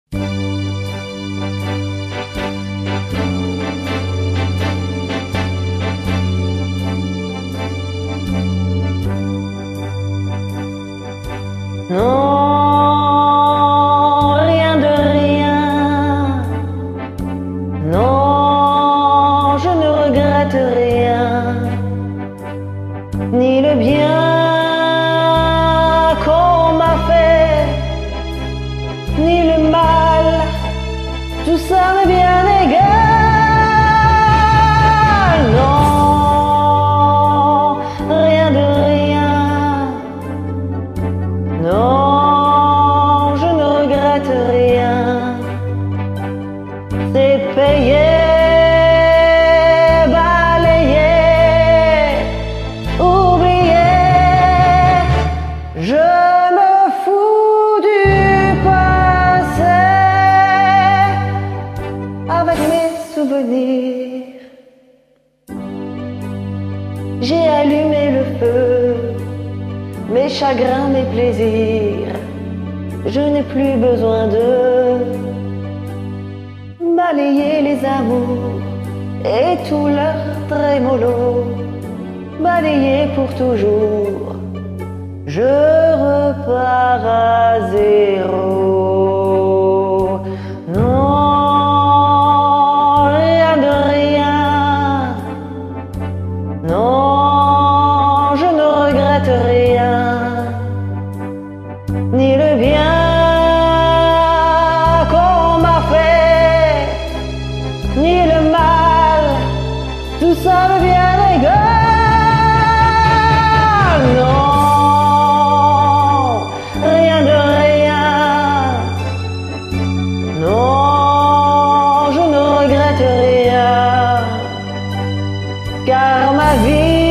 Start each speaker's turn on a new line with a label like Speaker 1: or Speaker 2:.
Speaker 1: Non, rien de rien. Non, je ne regrette rien. Ni le bien qu'on m'a fait, ni le mal. Tout ça m'est bien égal. Non, rien de rien. Non, je ne regrette rien. C'est payé, balayé, oublié. Je me fous du passé avec mes souvenirs. J'ai allumé le feu, mes chagrins, mes plaisirs. Je n'ai plus besoin de balayer les amours et tout leur trémolo, balayer pour toujours. Je repars à zéro. Non, rien de rien. Non, je ne regrette rien. Ni le bien qu'on m'a fait, ni le mal, tout ça me vient égal. Non, rien de rien. Non, je ne regrette rien, car ma vie